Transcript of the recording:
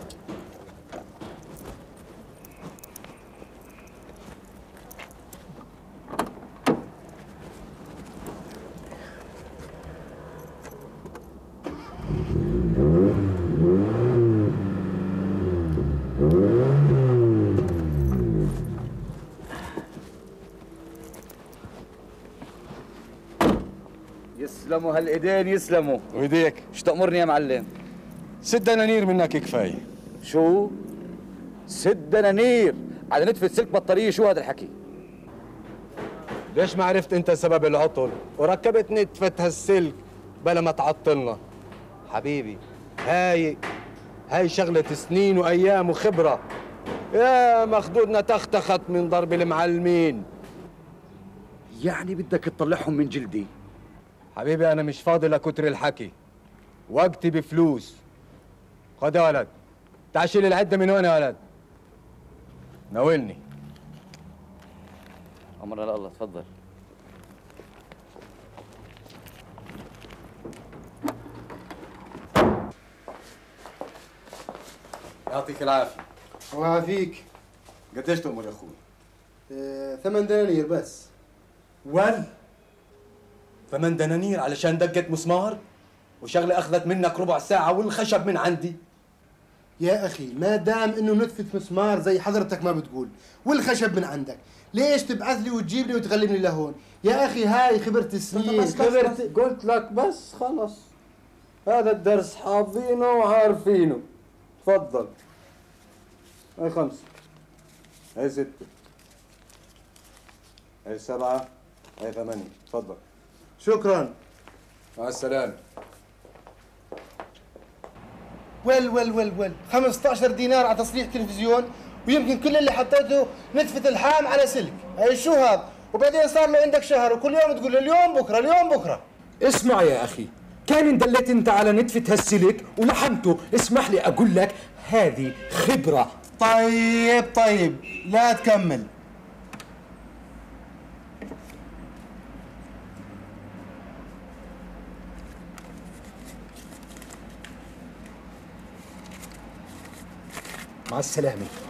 يسلموا هالايدين يسلموا. وايديك؟ شو تأمرني يا معلم؟ 6 دنانير منك كفايه. شو؟ 6 دنانير على نتفة سلك بطارية؟ شو هذا الحكي؟ ليش ما عرفت انت سبب العطل وركبت نتفة هالسلك بلا ما تعطلنا؟ حبيبي هاي شغلة سنين وايام وخبرة. يا مخدودنا تختخت من ضرب المعلمين. يعني بدك تطلعهم من جلدي؟ حبيبي انا مش فاضي لكتر الحكي، وقتي بفلوس. خد يا ولد، تعال شيل العده من هون يا ولد. ناولني. امرنا لله، تفضل. يعطيك العافيه. الله يعافيك. قديش تأمر يا اخوي؟ 8 دنانير بس. 8 دنانير علشان دقة مسمار؟ وشغلة أخذت منك ربع ساعة والخشب من عندي. يا أخي ما دام إنه نتفة مسمار زي حضرتك ما بتقول والخشب من عندك، ليش تبعث لي وتجيب لي وتغلبني لهون؟ يا أخي هاي خبرت السنين. بس قلت لك بس خلص. هذا الدرس حافظينه وعارفينه. تفضل. هاي 5، هاي 6، هاي 7، هاي 8، تفضل. شكرا. مع السلامة. ول 15 دينار على تصليح تلفزيون، ويمكن كل اللي حطيته نتفة الحام على سلك. هاي شو هذا؟ وبعدين صار له عندك شهر وكل يوم تقول اليوم بكره اليوم بكره. اسمع يا اخي، كان اندلت انت على نتفة هالسلك ولحمته، اسمح لي اقول لك هذه خبرة. طيب لا تكمل. مع السلامة.